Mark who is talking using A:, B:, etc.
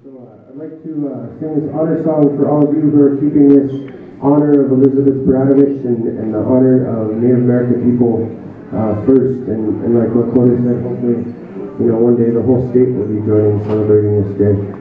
A: I'd like to sing this honor song for all of you who are keeping this honor of Elizabeth Baratovich and the honor of Native American people first. And like Lakota said, hopefully, one day the whole state will be joining celebrating this day.